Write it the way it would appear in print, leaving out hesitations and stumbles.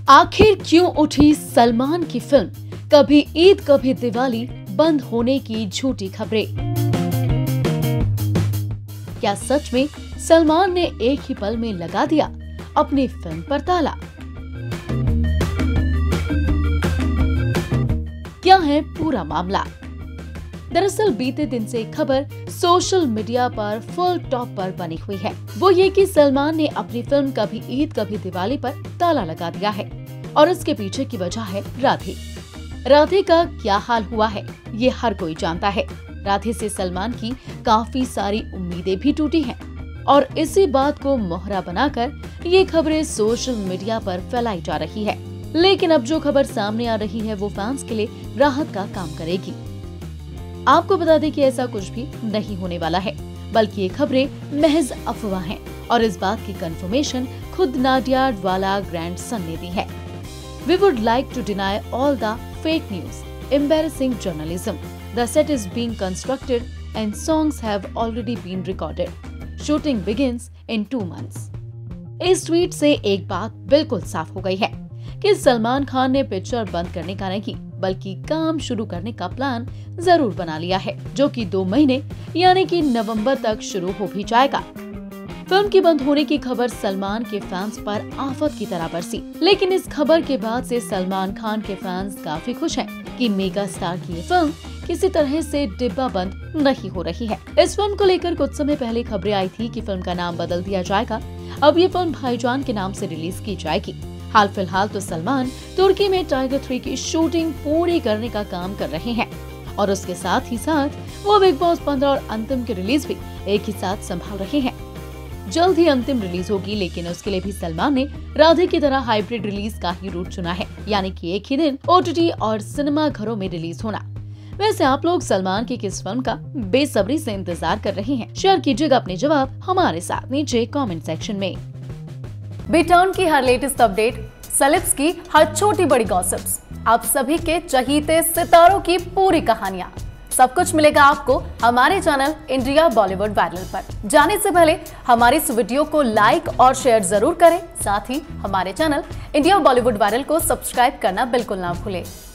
आखिर क्यों उठी सलमान की फिल्म कभी ईद कभी दिवाली बंद होने की झूठी खबरें? क्या सच में सलमान ने एक ही पल में लगा दिया अपनी फिल्म पर ताला? क्या है पूरा मामला? दरअसल बीते दिन से एक खबर सोशल मीडिया पर फुल टॉप पर बनी हुई है। वो ये कि सलमान ने अपनी फिल्म कभी ईद कभी दिवाली पर ताला लगा दिया है और इसके पीछे की वजह है राधे। राधे का क्या हाल हुआ है ये हर कोई जानता है। राधे से सलमान की काफी सारी उम्मीदें भी टूटी हैं और इसी बात को मोहरा बनाकर ये खबरें सोशल मीडिया पर फैलाई जा रही है। लेकिन अब जो खबर सामने आ रही है वो फैंस के लिए राहत का काम करेगी। आपको बता दें कि ऐसा कुछ भी नहीं होने वाला है, बल्कि ये खबरें महज अफवाह हैं और इस बात की कंफर्मेशन खुद नाडियाडवाला ग्रैंडसन ने दी है। We would like to deny all the fake news, embarrassing journalism. The set is being constructed and songs have already been recorded. Shooting begins in 2 months. इस ट्वीट से एक बात बिल्कुल साफ हो गई है कि सलमान खान ने पिक्चर बंद करने का नहीं बल्कि काम शुरू करने का प्लान जरूर बना लिया है, जो कि 2 महीने यानी कि नवंबर तक शुरू हो भी जाएगा। फिल्म के बंद होने की खबर सलमान के फैंस पर आफत की तरह बरसी, लेकिन इस खबर के बाद से सलमान खान के फैंस काफी खुश हैं कि मेगा स्टार की ये फिल्म किसी तरह से डिब्बा बंद नहीं हो रही है। इस फिल्म को लेकर कुछ समय पहले खबरें आई थी कि फिल्म का नाम बदल दिया जाएगा। अब ये फिल्म भाईजान के नाम से रिलीज की जाएगी। हाल फिलहाल तो सलमान तुर्की में टाइगर 3 की शूटिंग पूरी करने का काम कर रहे हैं और उसके साथ ही साथ वो बिग बॉस 15 और अंतिम की रिलीज भी एक ही साथ संभाल रहे हैं। जल्द ही अंतिम रिलीज होगी, लेकिन उसके लिए भी सलमान ने राधे की तरह हाइब्रिड रिलीज का ही रूट चुना है, यानी कि एक ही दिन OTT और सिनेमा घरों में रिलीज होना। वैसे आप लोग सलमान की किस फिल्म का बेसब्री से इंतजार कर रहे हैं? शेयर कीजिएगा अपने जवाब हमारे साथ नीचे कमेंट सेक्शन में। बिटर्न की हर लेटेस्ट अपडेट, सेलेब्स की हर छोटी बड़ी गॉसिप्स, आप सभी के चहीते सितारों की पूरी कहानियां, सब कुछ मिलेगा आपको हमारे चैनल इंडिया बॉलीवुड वायरल पर। जाने से पहले हमारी इस वीडियो को लाइक और शेयर जरूर करें, साथ ही हमारे चैनल इंडिया बॉलीवुड वायरल को सब्सक्राइब करना बिल्कुल ना भूलें।